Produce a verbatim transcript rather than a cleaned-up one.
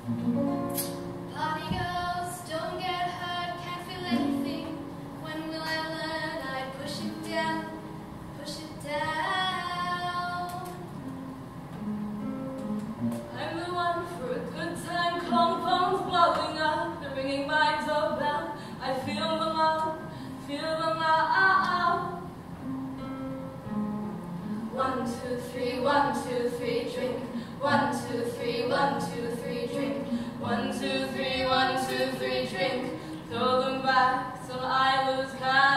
Party girls, don't get hurt, can't feel anything. When will I learn? I push it down, push it down. I'm the one for a good time, calm phones blowing up, the ringing minds are bound. I feel the love, feel the love. One, two, three, one, two, three, drink. One, two, three, one, two, three, drink. One, two, three, one, two, three, drink. Throw them back till I lose count.